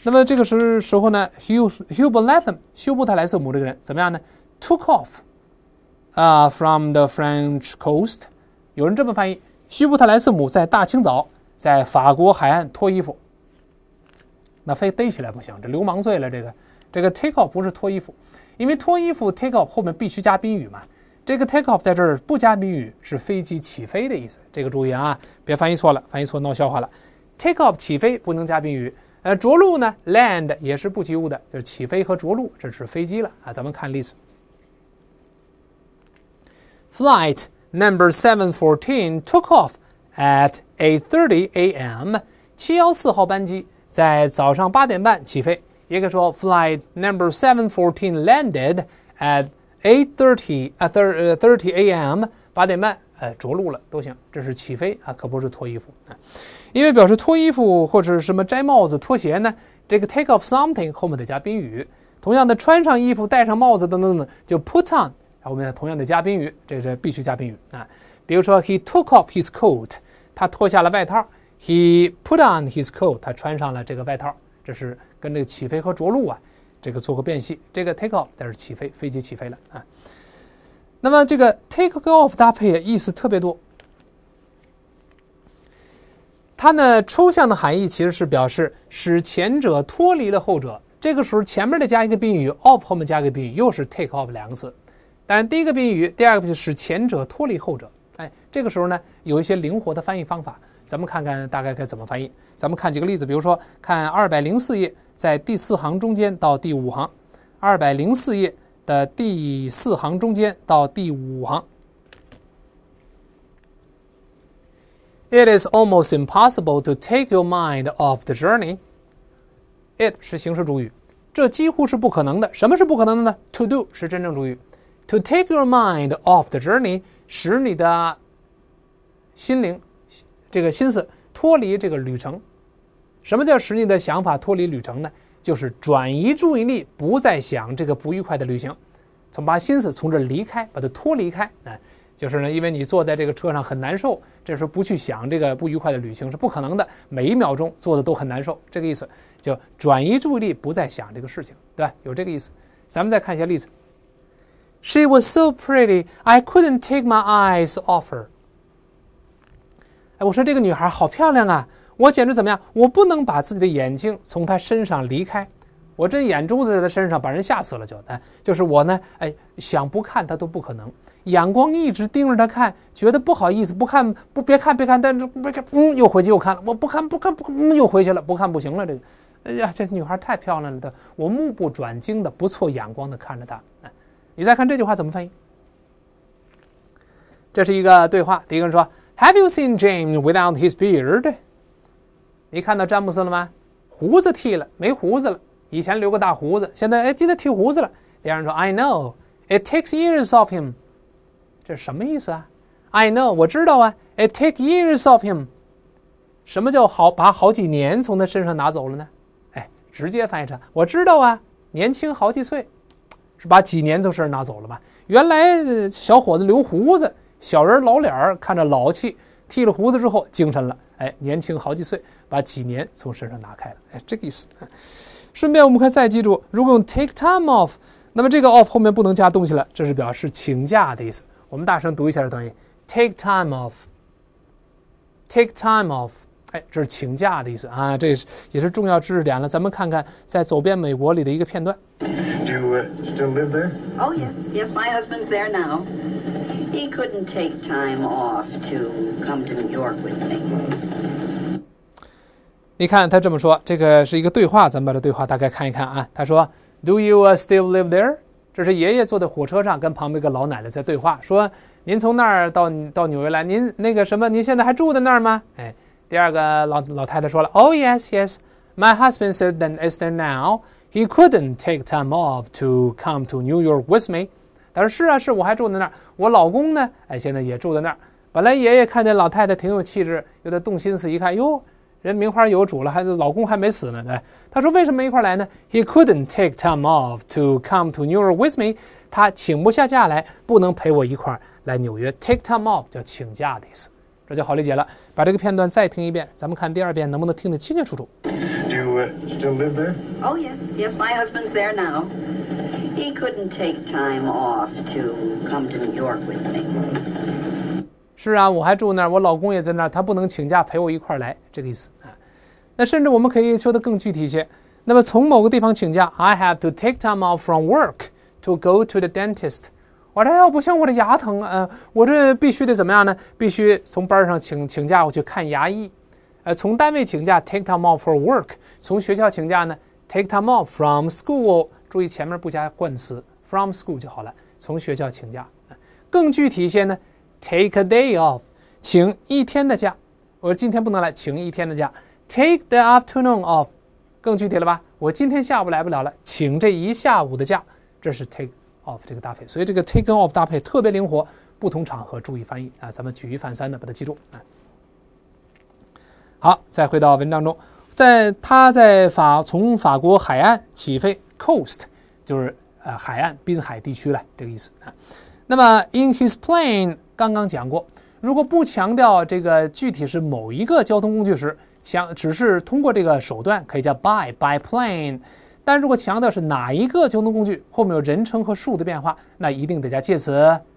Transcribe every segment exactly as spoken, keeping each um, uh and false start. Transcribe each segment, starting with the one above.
那么这个时时候呢 ，Hugh Hubert Latham 休伯特莱瑟姆这个人怎么样呢 ？Took off 啊、uh, from the French coast。有人这么翻译：休伯特莱瑟姆在大清早在法国海岸脱衣服。那非逮起来不行，这流氓罪了。这个这个 take off 不是脱衣服，因为脱衣服 take off 后面必须加宾语嘛。这个 take off 在这儿不加宾语，是飞机起飞的意思。这个注意啊，别翻译错了，翻译错闹笑话了。take off 起飞不能加宾语。呃，着陆呢 land 也是不及物的，就是起飞和着陆，这是飞机了啊。咱们看例子 ：Flight number seven fourteen took off at eight thirty a m 七一四号班机在早上八点半起飞。也可以说 Flight number seven fourteen landed at eight thirty at thirty a m 八点半。呃，着陆了都行，这是起飞啊，可不是脱衣服啊。因为表示脱衣服或者什么摘帽子、脱鞋呢，这个 take off something 后面得加宾语。同样的，穿上衣服、戴上帽子等等等，就 put on， 后面同样得加宾语，这是必须加宾语啊。比如说 ，he took off his coat， 他脱下了外套 ；he put on his coat， 他穿上了这个外套。这是跟这个起飞和着陆啊，这个做个辨析。这个 take off 但是起飞，飞机起飞了啊。那么这个 take off 搭配意思特别多，它呢抽象的含义其实是表示使前者脱离了后者。这个时候前面得加一个宾语 off 后面加一个宾语，又是 take off 两个词。当然第一个宾语，第二个就是使前者脱离后者。哎，这个时候呢有一些灵活的翻译方法，咱们看看大概该怎么翻译。咱们看几个例子，比如说看二百零四页，在第四行中间到第五行，二百零四页的第四行中间到第五行。It is almost impossible to take your mind off the journey. It 是形式主语，这几乎是不可能的。什么是不可能的呢 ？To do 是真正主语。To take your mind off the journey 使你的心灵这个心思脱离这个旅程。什么叫使你的想法脱离旅程呢？就是转移注意力，不再想这个不愉快的旅行，从把心思从这离开，把它脱离开。哎，就是呢，因为你坐在这个车上很难受，这时候不去想这个不愉快的旅行是不可能的，每一秒钟坐的都很难受，这个意思就转移注意力，不再想这个事情，对吧？有这个意思。咱们再看一些例子。She was so pretty, I couldn't take my eyes off her. 哎，我说这个女孩好漂亮啊。我简直怎么样？我不能把自己的眼睛从她身上离开，我这眼珠子在她身上，把人吓死了就。哎，就是我呢，哎，想不看她都不可能，眼光一直盯着她看，觉得不好意思，不看不别看别看，但是别看，嗯，又回去又看了，我不看不看不看，嗯，又回去了，不看不行了，这个，哎呀，这女孩太漂亮了的，我目不转睛的，不错眼光的看着她。哎，你再看这句话怎么翻译？这是一个对话，第一个人说 ，Have you seen James without his beard？你看到詹姆斯了吗？胡子剃了，没胡子了。以前留个大胡子，现在哎，记得剃胡子了。第二人说 ，I know it takes years of him。这什么意思啊 ？I know 我知道啊 ，it takes years of him。什么叫好把好几年从他身上拿走了呢？哎，直接翻译成我知道啊，年轻好几岁，是把几年从身上拿走了吧？原来小伙子留胡子，小人老脸看着老气，剃了胡子之后精神了。哎，年轻好几岁，把几年从身上拿开了，哎，这个意思。顺便我们可以再记住，如果用 take time off， 那么这个 off 后面不能加东西了，这是表示请假的意思。我们大声读一下这短语 ：take time off，take time off， 哎，这是请假的意思啊，这是也是重要知识点了。咱们看看在《走遍美国》里的一个片段。 Do you uh, still live there? Oh yes, yes, my husband's there now. He couldn't take time off to come to New York with me. 你看他这么说，这个是一个对话，咱们把这对话大概看一看啊。他说 ，Do you still live there？ 这是爷爷坐在火车上，跟旁边一个老奶奶在对话，说您从那儿到到纽约来，您那个什么，您现在还住在那儿吗？哎，第二个老老太太说了 ，Oh yes, yes, my husband said that is there now. He couldn't take time off to come to New York with me. 他说是啊是，我还住在那儿，我老公呢，哎，现在也住在那儿。本来爷爷看见老太太挺有气质，有点动心思，一看，哟。人名花有主了，还老公还没死呢。哎，他说为什么一块来呢 ？He couldn't take time off to come to New York with me。他请不下假来，不能陪我一块来纽约。Take time off 叫请假的意思。这这就好理解了。把这个片段再听一遍，咱们看第二遍能不能听得清清楚楚。 Do you uh, still live there? Oh, yes, yes, my husband's there now. He couldn't take time off to come to New York with me. 是啊，我还住那儿，我老公也在那儿，他不能请假陪我一块儿来，这个意思啊。那甚至我们可以说得更具体一些。那么从某个地方请假 ，I have to take time off from work to go to the dentist。我这要不行，我这牙疼啊、呃，我这必须得怎么样呢？必须从班上请请假，我去看牙医。呃，从单位请假 take time off for work， 从学校请假呢 take time off from school。注意前面不加冠词 ，from school 就好了。从学校请假。更具体一些呢 ，take a day off， 请一天的假。我说今天不能来，请一天的假。take the afternoon off， 更具体了吧？我今天下午来不了了，请这一下午的假。这是 take off 这个搭配，所以这个 taken off 搭配特别灵活，不同场合注意翻译啊，咱们举一反三的把它记住啊。好，再回到文章中，在他在法从法国海岸起飞 ，coast 就是呃海岸滨海地区了这个意思啊。那么 in his plane 刚刚讲过，如果不强调这个具体是某一个交通工具时，强只是通过这个手段可以叫 by by plane。但如果强调是哪一个交通工具，后面有人称和数的变化，那一定得加介词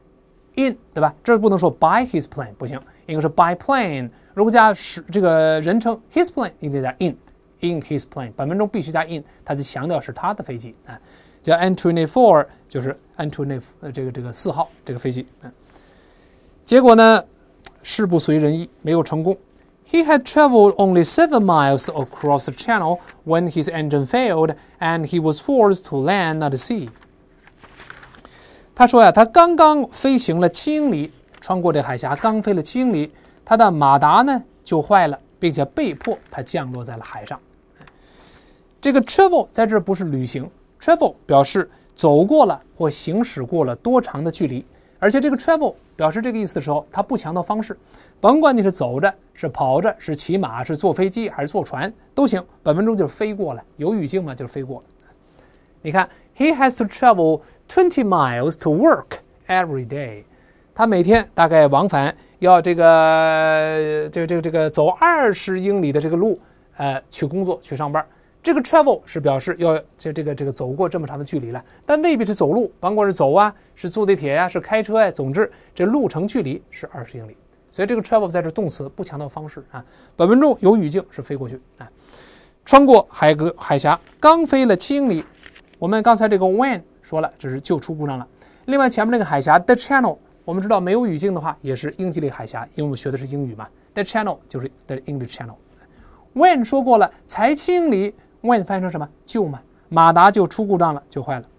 in， 对吧？这不能说 by his plane 不行，应该是 by plane。如果加是这个人称 his plane， 一定得加 in in his plane。本文中必须加 in， 它就强调是他的飞机啊。叫 Antoine four， 就是 Antoine 这个这个四号这个飞机啊。结果呢，事不随人意，没有成功。He had traveled only seven miles across the channel when his engine failed, and he was forced to land at sea. 他说呀，他刚刚飞行了七英里，穿过这海峡，刚飞了七英里，他的马达呢就坏了，并且被迫他降落在了海上。这个 travel 在这不是旅行 ，travel 表示走过了或行驶过了多长的距离。而且这个 travel 表示这个意思的时候，它不强调方式，甭管你是走着、是跑着、是骑马、是坐飞机还是坐船都行。本文中就是飞过了，有语境嘛，就是飞过了。你看 ，He has to travel twenty miles to work every day。他每天大概往返要这个这个这个这个走二十英里的这个路，呃，去工作去上班。这个 travel 是表示要这这个这个走过这么长的距离了，但未必是走路，甭管是走啊，是坐地铁呀、啊，是开车呀、啊，总之这路程距离是二十英里。所以这个 travel 在这动词不强调方式啊。本文中有语境是飞过去啊，穿过海格海峡，刚飞了七英里。我们刚才这个 when 说了，这是就出故障了。另外前面那个海峡 the channel， 我们知道没有语境的话也是英吉利海峡，因为我们学的是英语嘛。the channel 就是 the English channel。when 说过了，才七英里。when 翻译成什么？就嘛，马达就出故障了，就坏了。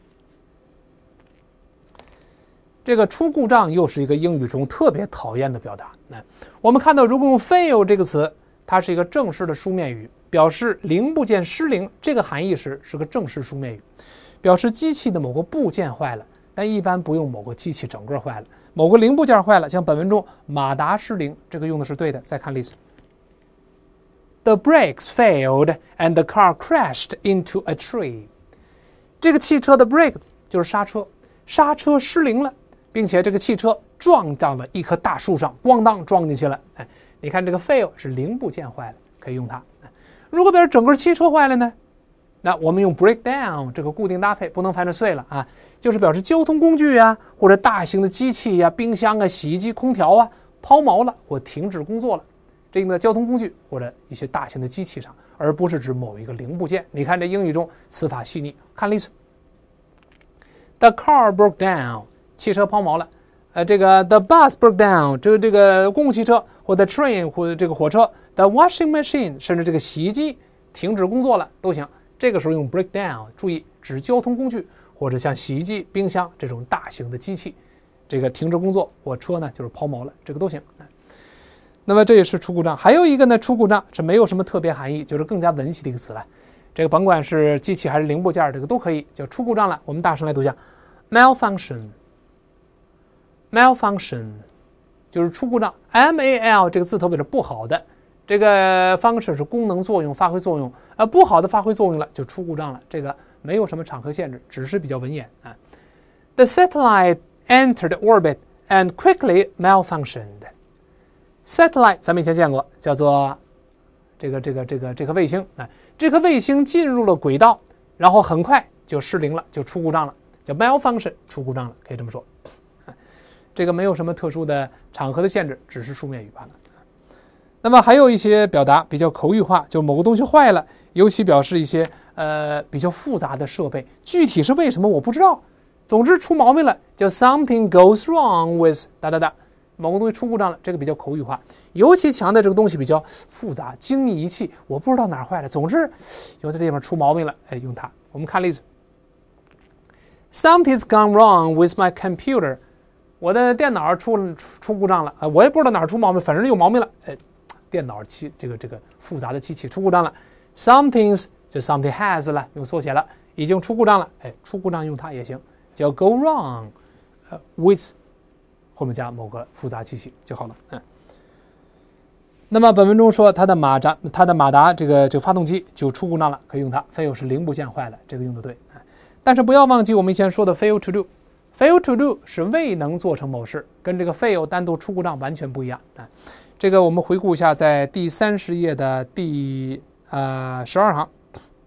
这个出故障又是一个英语中特别讨厌的表达。那我们看到，如果用 fail 这个词，它是一个正式的书面语，表示零部件失灵这个含义时是个正式书面语，表示机器的某个部件坏了，但一般不用某个机器整个坏了，某个零部件坏了，像本文中马达失灵，这个用的是对的。再看例子。The brakes failed and the car crashed into a tree. 这个汽车的 brake 就是刹车，刹车失灵了，并且这个汽车撞到了一棵大树上，咣当撞进去了。哎，你看这个 fail 是零部件坏了，可以用它。如果表示整个汽车坏了呢，那我们用 break down 这个固定搭配，不能翻成碎了啊，就是表示交通工具啊，或者大型的机器啊，冰箱啊、洗衣机、空调啊，抛锚了或停止工作了。这个交通工具或者一些大型的机器上，而不是指某一个零部件。你看这英语中词法细腻，看例子。The car broke down， 汽车抛锚了。呃，这个 the bus broke down， 这个这个公共汽车或者 train 或者这个火车 ，the washing machine， 甚至这个洗衣机停止工作了都行。这个时候用 break down， 注意指交通工具或者像洗衣机、冰箱这种大型的机器，这个停止工作，火车呢就是抛锚了，这个都行。那么这也是出故障。还有一个呢，出故障是没有什么特别含义，就是更加文系的一个词了。这个甭管是机器还是零部件，这个都可以叫出故障了。我们大声来读一下 malfunction malfunction 就是出故障。 M A L 这个字头表示不好的，这个 function 是功能作用发挥作用，呃不好的发挥作用了就出故障了。这个没有什么场合限制，只是比较文言啊。The satellite entered orbit and quickly malfunctioned。 satellite 咱们以前见过，叫做这个这个这个这颗卫星，哎，这颗卫星进入了轨道，然后很快就失灵了，就出故障了，叫 malfunction， 出故障了，可以这么说。这个没有什么特殊的场合的限制，只是书面语罢了。那么还有一些表达比较口语化，就某个东西坏了，尤其表示一些呃比较复杂的设备，具体是为什么我不知道。总之出毛病了，叫 something goes wrong with 哒哒哒，某个东西出故障了，这个比较口语化，尤其强调这个东西比较复杂，精密仪器我不知道哪儿坏了，总之有的地方出毛病了，哎，用它。我们看例子 ，Something's gone wrong with my computer。我的电脑出出出故障了，呃，我也不知道哪儿出毛病，反正有毛病了。哎，电脑机这个这个复杂的机器出故障了 ，something's 就 something has 了，用缩写了，已经出故障了。哎，出故障用它也行，叫 go wrong， 呃 with 后面加某个复杂机器就好了。嗯。那么本文中说它的马达它的马达这个这个发动机就出故障了，可以用它。fail 是零部件坏了，这个用的对。但是不要忘记我们以前说的 fail to do。fail to do 是未能做成某事，跟这个 fail 单独出故障完全不一样啊。这个我们回顾一下，在第三十页的第呃十二行，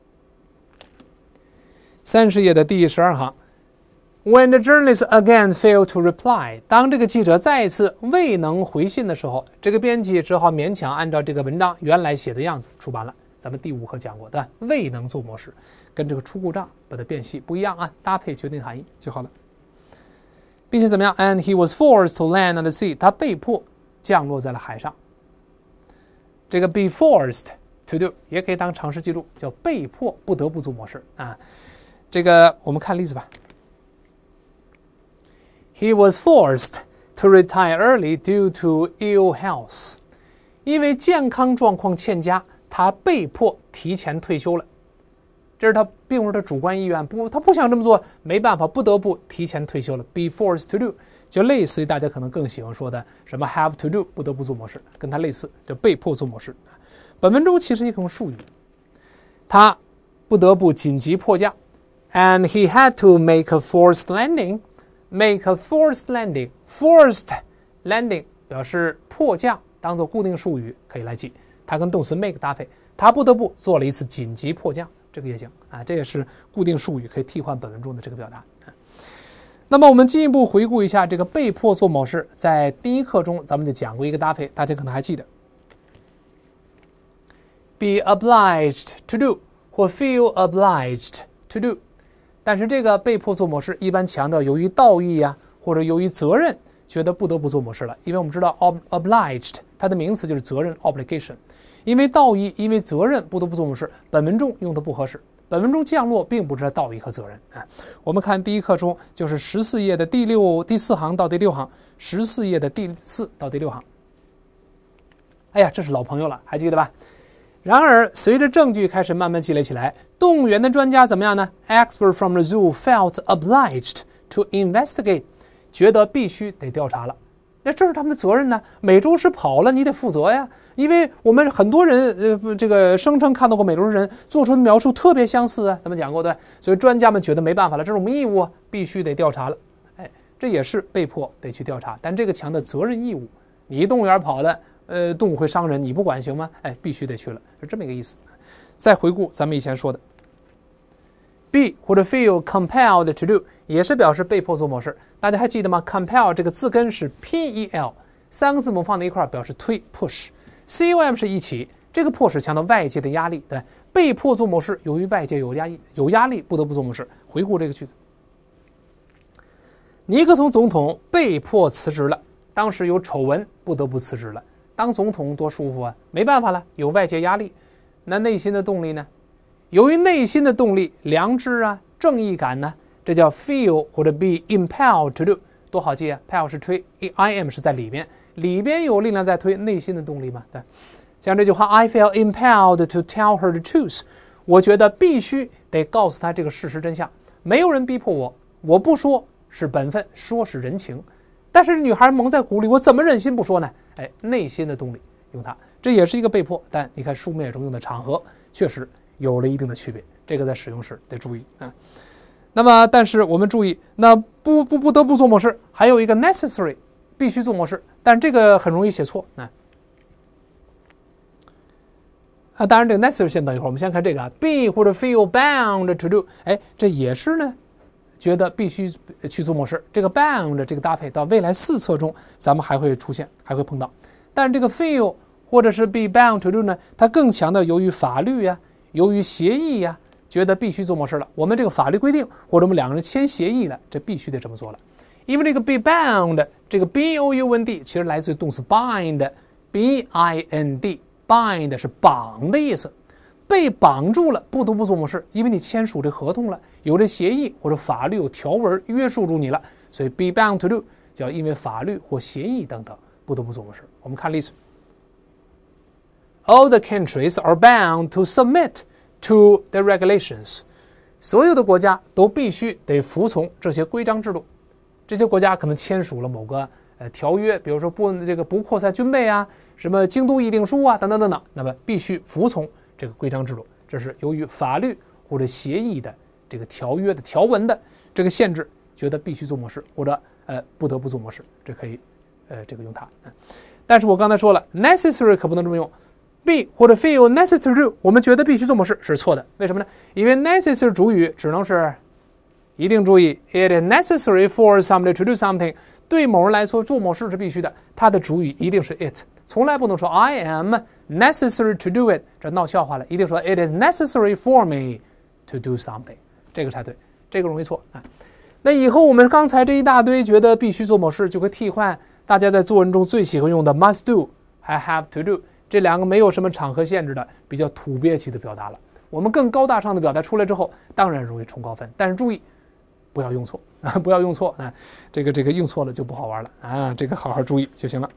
三十页的第十二行 ，When the journalist again failed to reply， 当这个记者再一次未能回信的时候，这个编辑只好勉强按照这个文章原来写的样子出版了。咱们第五课讲过的未能做某事，跟这个出故障把它变细不一样啊，搭配决定含义就好了。并且怎么样 ？And he was forced to land on the sea， 他被迫降落在了海上。这个 be forced to do 也可以当常识记住，叫被迫不得不做某事啊。这个我们看例子吧。He was forced to retire early due to ill health， 因为健康状况欠佳，他被迫提前退休了。这是他并不是他主观意愿，不，他不想这么做，没办法，不得不提前退休了。Be forced to do 就类似于大家可能更喜欢说的什么 have to do， 不得不做某事，跟他类似，就被迫做某事。本文中其实一种术语，他不得不紧急迫降 ，and he had to make a forced landing。make a forced landing，forced landing 表示迫降，当做固定术语可以来记，它跟动词 make 搭配，他不得不做了一次紧急迫降。这个也行啊，这也是固定术语，可以替换本文中的这个表达。那么我们进一步回顾一下这个被迫做某事，在第一课中咱们就讲过一个搭配，大家可能还记得 be obliged to do 或 feel obliged to do， 但是这个被迫做某事一般强调由于道义啊或者由于责任觉得不得不做某事了，因为我们知道 obliged 它的名词就是责任 obligation，因为道义，因为责任不得不做某事，本文中用的不合适。本文中降落并不是道义和责任啊。我们看第一课中就是十四页的第六第四行到第六行，十四页的第四到第六行。哎呀，这是老朋友了，还记得吧？然而，随着证据开始慢慢积累起来，动物园的专家怎么样呢 ？Experts from the zoo felt obliged to investigate， 觉得必须得调查了。那这是他们的责任呢，美洲狮跑了，你得负责呀，因为我们很多人呃这个声称看到过美洲狮人，做出的描述特别相似啊，咱们讲过对，所以专家们觉得没办法了，这是我们义务啊，必须得调查了，哎，这也是被迫得去调查，但这个强调责任义务，你动物园跑的，呃，动物会伤人，你不管行吗？哎，必须得去了，是这么一个意思。再回顾咱们以前说的 ，be 或者 feel compelled to do 也是表示被迫做某事。大家还记得吗 ？compel 这个字根是 P E L， 三个字母放在一块表示推 push，C O M 是一起，这个 push 强调外界的压力，对，被迫做某事，由于外界有压力，有压力不得不做某事。回顾这个句子，尼克松总统被迫辞职了，当时有丑闻，不得不辞职了。当总统多舒服啊，没办法了，有外界压力。那内心的动力呢？由于内心的动力，良知啊，正义感呢？这叫 feel 或者 be impelled to do， 多好记啊 ！Impel 是推 ，I am 是在里边，里边有力量在推，内心的动力嘛。对，像这句话 ，I feel impelled to tell her the truth， 我觉得必须得告诉她这个事实真相。没有人逼迫我，我不说是本分，说是人情。但是女孩蒙在鼓里，我怎么忍心不说呢？哎，内心的动力用它，这也是一个被迫，但你看书面中用的场合确实有了一定的区别，这个在使用时得注意啊。那么，但是我们注意，那不不不得不做某事，还有一个 necessary 必须做某事，但这个很容易写错啊。 啊，当然这个 necessary 先等一会儿，我们先看这个啊 ，be 或者 feel bound to do， 哎，这也是呢，觉得必须去做某事。这个 bound 这个搭配到未来四册中，咱们还会出现，还会碰到。但是这个 feel 或者是 be bound to do 呢，它更强调由于法律呀、啊，由于协议呀、啊，觉得必须做某事了。我们这个法律规定，或者我们两个人签协议了，这必须得这么做了。因为这个 be bound， 这个 b o u n d 其实来自于动词 bind，b i n d。bind 是绑的意思，被绑住了，不得不做某事，因为你签署这合同了，有这协议或者法律有条文约束住你了，所以 be bound to do 叫因为法律或协议等等不得不做某事。我们看例子 ，All the countries are bound to submit to the regulations， 所有的国家都必须得服从这些规章制度。这些国家可能签署了某个呃条约，比如说不这个不扩散军备啊。什么京都议定书啊，等等等等，那么必须服从这个规章制度，这是由于法律或者协议的这个条约的条文的这个限制，觉得必须做某事，或者呃不得不做某事，这可以呃这个用它。但是我刚才说了 ，necessary 可不能这么用 ，be 或者 feel necessary to， 我们觉得必须做某事是错的，为什么呢？因为 necessary 主语只能是，一定注意 ，it is necessary for somebody to do something。对某人来说，做某事是必须的，它的主语一定是 it， 从来不能说 I am necessary to do it， 这闹笑话了，一定说 it is necessary for me to do something， 这个才对，这个容易错啊。那以后我们刚才这一大堆觉得必须做某事，就会替换大家在作文中最喜欢用的 must do 还 have to do， 这两个没有什么场合限制的比较土鳖气的表达了。我们更高大上的表达出来之后，当然容易冲高分，但是注意不要用错啊！不要用错啊！这个这个用错了就不好玩了啊！这个好好注意就行了。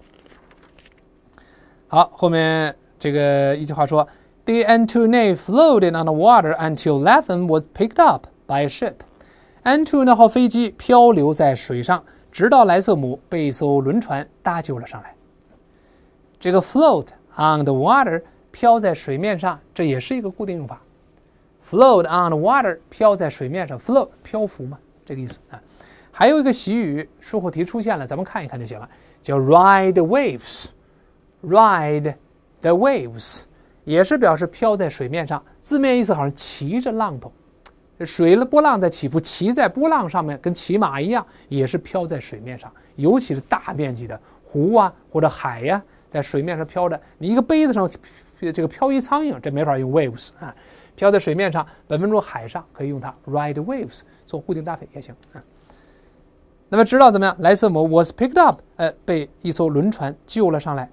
好，后面这个一句话说 ：“The Antoinette floated on the water until Latham was picked up by a ship。” 安图那号飞机漂流在水上，直到莱瑟姆被一艘轮船搭救了上来。这个 float on the water 漂在水面上，这也是一个固定用法。float on the water 漂在水面上 ，float 漂浮嘛，这个意思啊。还有一个习语，术后题出现了，咱们看一看就行了，叫 ride the waves。ride the waves 也是表示漂在水面上，字面意思好像骑着浪头，水的波浪在起伏，骑在波浪上面，跟骑马一样，也是漂在水面上。尤其是大面积的湖啊或者海呀、啊，在水面上漂着，你一个杯子上这个漂移苍蝇，这没法用 waves 啊。漂在水面上，本文中海上可以用它 ride waves 做固定搭配也行啊。那么直到怎么样？莱瑟姆 was picked up， 呃，被一艘轮船救了上来。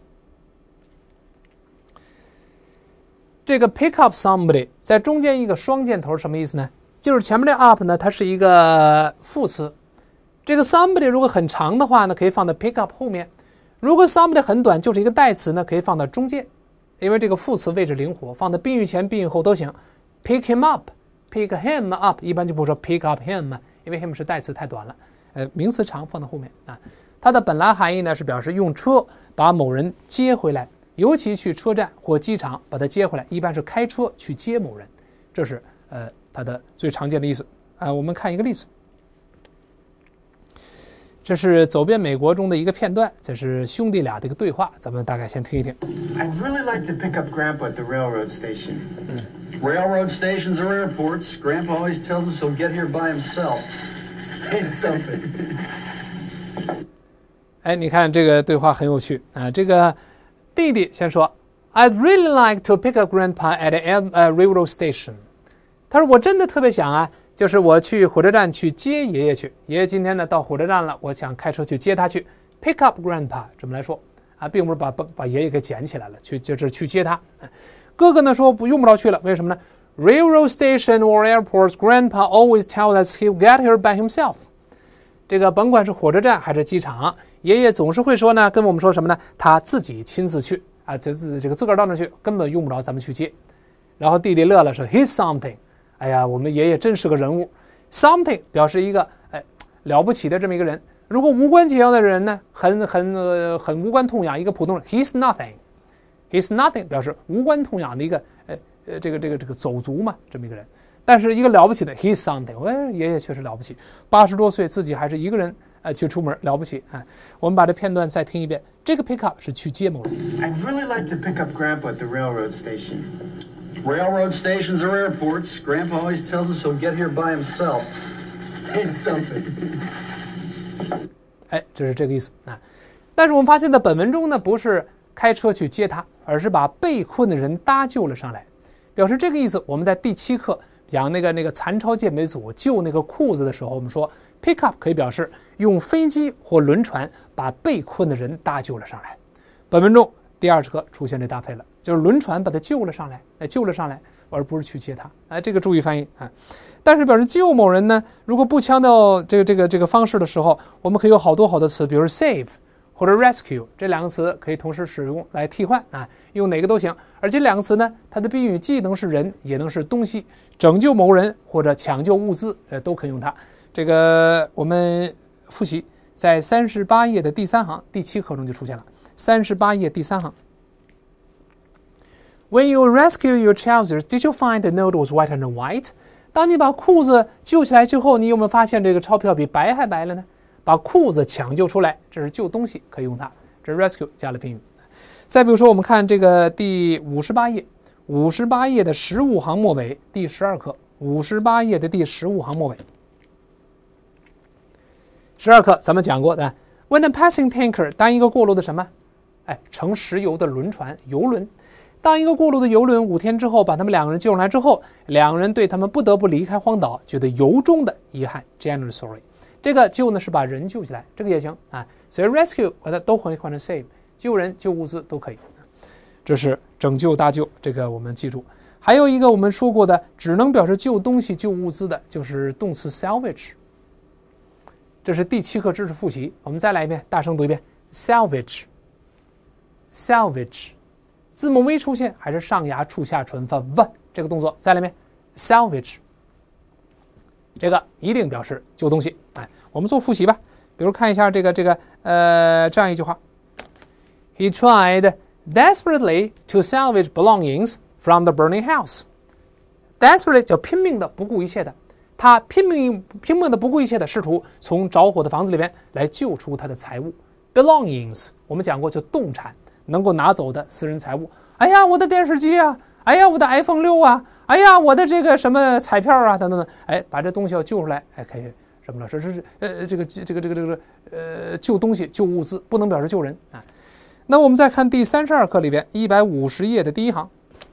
这个 pick up somebody 在中间一个双箭头什么意思呢？就是前面这 up 呢，它是一个副词。这个 somebody 如果很长的话呢，可以放在 pick up 后面；如果 somebody 很短，就是一个代词呢，可以放到中间。因为这个副词位置灵活，放在宾语前、宾语后都行。Pick him up, pick him up， 一般就不说 pick up him， 因为 him 是代词太短了。呃，名词长放在后面啊。它的本来含义呢是表示用车把某人接回来，尤其去车站或机场把他接回来，一般是开车去接某人，这是呃它的最常见的意思啊、呃。我们看一个例子。这是走遍美国中的一个片段，这是兄弟俩的一个对话，咱们大概先听一听。 I'd really like to pick up Grandpa at the railroad station. Railroad stations or airports, Grandpa always tells us he'll get here by himself. He's something. 哎，你看这个对话很有趣啊。这个弟弟先说 ，I'd really like to pick up Grandpa at a uh, railroad station。他说我真的特别想啊。就是我去火车站去接爷爷去，爷爷今天呢到火车站了，我想开车去接他去 ，pick up grandpa 这么来说啊，并不是把把把爷爷给捡起来了，去就是去接他。哥哥呢说不用不着去了，为什么呢 ？Railroad station or airports, grandpa always tells us he'll get here by himself。这个甭管是火车站还是机场，爷爷总是会说呢，跟我们说什么呢？他自己亲自去啊，这自这个自个儿到那去，根本用不着咱们去接。然后弟弟乐了说 ，He's something。哎呀，我们爷爷真是个人物 ，something 表示一个哎了不起的这么一个人。如果无关紧要的人呢，很很呃很无关痛痒，一个普通人 ，he's nothing，he's nothing 表示无关痛痒的一个呃呃这个这个这个走卒嘛，这么一个人。但是一个了不起的 ，he's something， 哎，爷爷确实了不起，八十多岁自己还是一个人呃，去出门了不起啊！我们把这片段再听一遍。这个 pick up 是去接某人。 I'd really like to pick up Grandpa at the railroad station. Railroad stations are airports. Grandpa always tells us he'll get here by himself. Here's something. 哎，这是这个意思啊。但是我们发现，在本文中呢，不是开车去接他，而是把被困的人搭救了上来，表示这个意思。我们在第七课讲那个那个残超健美组救那个裤子的时候，我们说 pick up 可以表示用飞机或轮船把被困的人搭救了上来。本文中第二十课出现这搭配了，就是轮船把他救了上来，哎，救了上来，而不是去接他。哎，这个注意翻译啊。但是表示救某人呢，如果不强调这个这个这个方式的时候，我们可以有好多好多词，比如 save 或者 rescue 这两个词可以同时使用来替换啊，用哪个都行。而这两个词呢，它的宾语既能是人，也能是东西，拯救某人或者抢救物资，呃，都可以用它。这个我们复习，在三十八页的第三行，第七课中就出现了。三十八页第三行。When you rescue your trousers, did you find the note was white and white? 当你把裤子救起来之后，你有没有发现这个钞票比白还白了呢？把裤子抢救出来，这是救东西，可以用它。这是 rescue 加了宾语。再比如说，我们看这个第五十八页，五十八页的十五行末尾，第十二课，五十八页的第十五行末尾。十二课咱们讲过的 ，When a passing tanker 当一个过路的什么？哎，盛石油的轮船、游轮。当一个过路的游轮五天之后把他们两个人救上来之后，两个人对他们不得不离开荒岛觉得由衷的遗憾 ，genuinely sorry。这个救呢是把人救起来，这个也行啊。所以 rescue 把它都可以换成 save， 救人、救物资都可以。这是拯救搭救，这个我们记住。还有一个我们说过的，只能表示救东西、救物资的，就是动词 salvage。这是第七课知识复习，我们再来一遍，大声读一遍 salvage。salvage， 字母 v 出现还是上牙触下唇发 v 这个动作，再来一遍 salvage。这个一定表示救东西。哎，我们做复习吧。比如看一下这个这个呃这样一句话 ：He tried desperately to salvage belongings from the burning house. Desperately 叫拼命的、不顾一切的。他拼命拼命的、不顾一切的试图从着火的房子里边来救出他的财物。Belongings 我们讲过，就动产，能够拿走的私人财物。哎呀，我的电视机啊！哎呀，我的 iPhone 六啊！哎呀，我的这个什么彩票啊，等等等，哎，把这东西要救出来，哎，可以什么了？这是呃，这个这个这个这个呃，救东西、救物资，不能表示救人啊。那我们再看第三十二课里边一百五十页的第一行，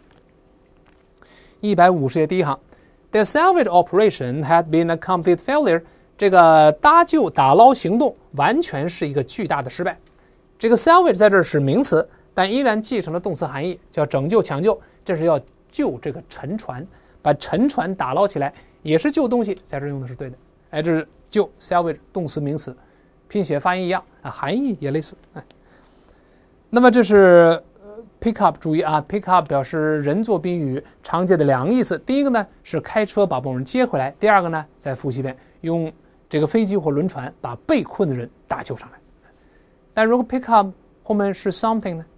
一百五十页第一行 ，The salvage operation had been a complete failure。这个搭救打捞行动完全是一个巨大的失败。这个 salvage 在这儿是名词，但依然继承了动词含义，叫拯救、抢救。这是要救这个沉船，把沉船打捞起来，也是救东西，在这用的是对的。哎，这是救 salvage 动词名词，拼写发音一样啊，含义也类似。哎，那么这是 pick up， 注意啊 ，pick up 表示人做宾语常见的两个意思。第一个呢是开车把某人接回来，第二个呢再复习一遍，用这个飞机或轮船把被困的人搭救上来。但如果 pick up 后面是 something 呢？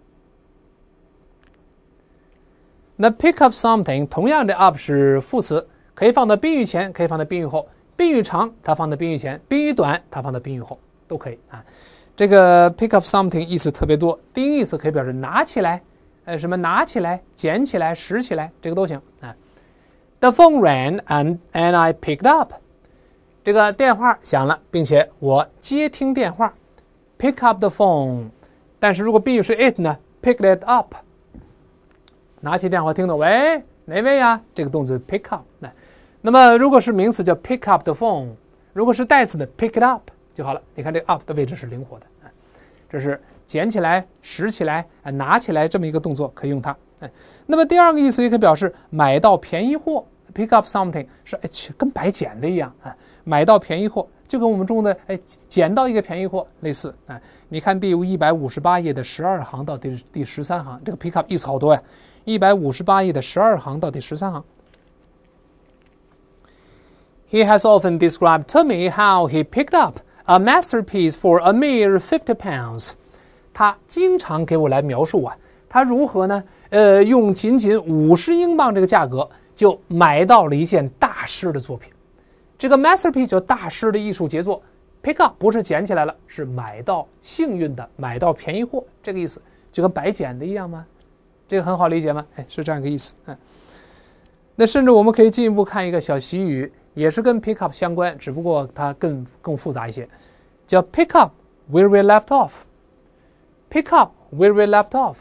那 pick up something 同样的 up 是副词，可以放到宾语前，可以放到宾语后。宾语长它放到宾语前，宾语短它放到宾语后，都可以啊。这个 pick up something 意思特别多，第一个意思可以表示拿起来，呃，什么拿起来、捡起来、拾起来，这个都行啊。The phone rang and and I picked up。这个电话响了，并且我接听电话 ，pick up the phone。但是如果宾语是 it 呢 ，pick it up。拿起电话听到，喂，哪位呀？这个动作 pick up。那么如果是名词叫 pick up the phone， 如果是代词的 pick it up 就好了。你看这个 up 的位置是灵活的，这是捡起来、拾起来、拿起来这么一个动作，可以用它。那么第二个意思也可以表示买到便宜货 ，pick up something 是哎跟白捡的一样啊，买到便宜货就跟我们中的哎捡到一个便宜货类似啊。你看第一百五十八页的十二行到第第十三行，这个 pick up 意思好多呀。一百五十八页的十二行到第十三行。He has often described to me how he picked up a masterpiece for a mere fifty pounds. 他经常给我来描述啊，他如何呢？呃，用仅仅五十英镑这个价格就买到了一件大师的作品。这个 masterpiece 叫大师的艺术杰作， pick up 不是捡起来了，是买到幸运的，买到便宜货，这个意思，就跟白捡的一样吗？这个很好理解吗？哎，是这样一个意思。嗯，那甚至我们可以进一步看一个小习语，也是跟 pick up 相关，只不过它更更复杂一些，叫 pick up where we left off。pick up where we left off，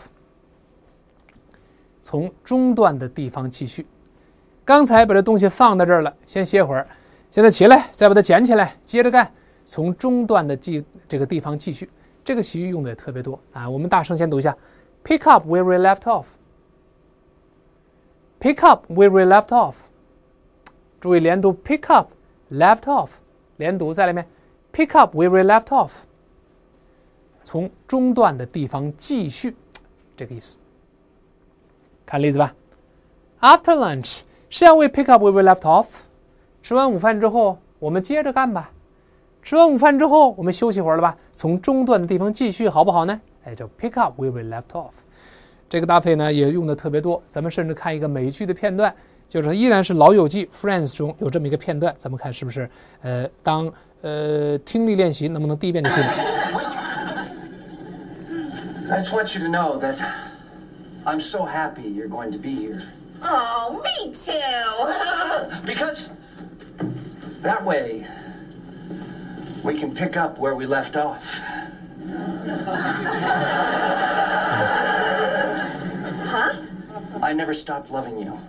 从中断的地方继续。刚才把这东西放到这儿了，先歇会儿，现在起来，再把它捡起来，接着干，从中断的地这个地方继续。这个习语用的也特别多啊。我们大声先读一下 ，pick up where we left off。pick up where we left off。注意连读 ，pick up left off， 连读，再来一遍 ，pick up where we left off。从中断的地方继续，这个意思。看例子吧。After lunch, shall we pick up where we left off？ 吃完午饭之后，我们接着干吧。吃完午饭之后，我们休息会儿了吧？从中断的地方继续，好不好呢？哎，叫 pick up where we left off。这个搭配呢，也用的特别多。咱们甚至看一个美剧的片段，就是依然是《老友记》Friends 中有这么一个片段，咱们看是不是？呃，当呃听力练习能不能第一遍就听懂？ I just want you to know that I'm so happy you're going to be here. Oh, me too. Because that way we can pick up where we left off. Huh? I never stopped loving you.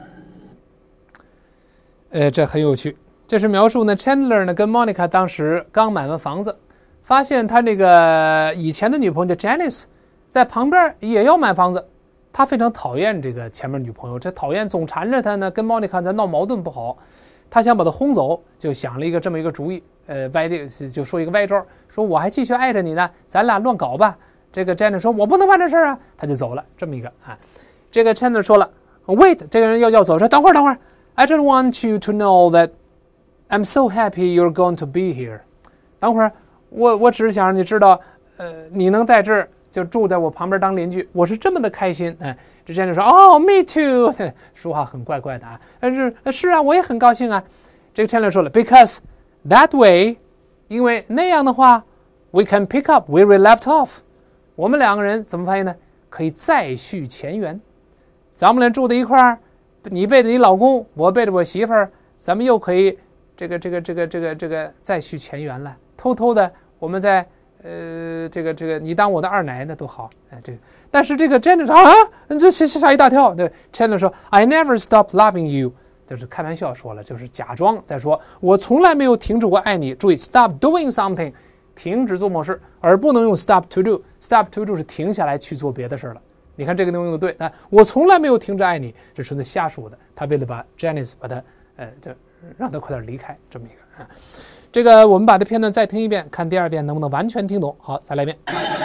呃，这很有趣。这是描述呢 ，Chandler 呢跟 Monica 当时刚买完房子，发现他这个以前的女朋友叫 Janice 在旁边也要买房子。他非常讨厌这个前面女朋友，这讨厌总缠着他呢，跟 Monica 在闹矛盾不好。他想把她轰走，就想了一个这么一个主意，呃，歪这就说一个歪招，说我还继续爱着你呢，咱俩乱搞吧。这个 Janice 说，我不能办这事啊，他就走了。这么一个啊，这个 Chandler 说了 ，Wait， 这个人要要走，说等会儿等会儿 ，I just want you to know that I'm so happy you're going to be here。等会儿，我我只是想让你知道，呃，你能在这儿。就住在我旁边当邻居，我是这么的开心。哎，这人就说：“哦 ，me too。”说话很怪怪的啊，但是是啊，我也很高兴啊。这个 Chandler 说了 ，Because that way， 因为那样的话 ，we can pick up where we left off。我们两个人怎么翻译呢？可以再续前缘。咱们俩住在一块儿，你背着你老公，我背着我媳妇儿，咱们又可以这个这个这个这个这个再续前缘了。偷偷的，我们在。呃，这个这个，你当我的二奶那多好，哎，这个，但是这个 Chandler 啊，这吓吓一大跳。对 ，Chandler 说 ，I never stopped loving you， 就是开玩笑说了，就是假装在说，我从来没有停止过爱你。注意 ，stop doing something， 停止做某事，而不能用 stop to do。stop to do 是停下来去做别的事了。你看这个内容用的对啊，我从来没有停止爱你，这纯粹瞎说的。他为了把 Janice 把他，呃，就让他快点离开，这么一个啊。这个我们把这片段再听一遍，看第二遍能不能完全听懂。好，再来一遍。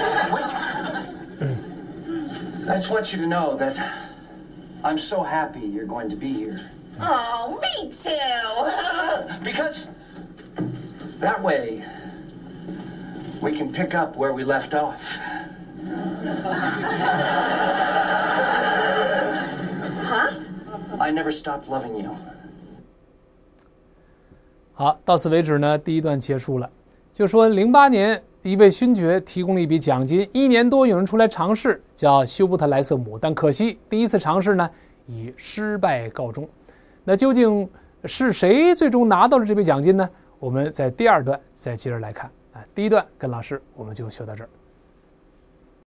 I just want you to know that I'm so happy you're going to be here. Oh, me too. Because that way we can pick up where we left off. Huh? I never stopped loving you. 好，到此为止呢，第一段结束了。就说零八年，一位勋爵提供了一笔奖金，一年多有人出来尝试，叫休伯特莱瑟姆，但可惜第一次尝试呢以失败告终。那究竟是谁最终拿到了这笔奖金呢？我们在第二段再接着来看啊。第一段跟老师我们就学到这儿。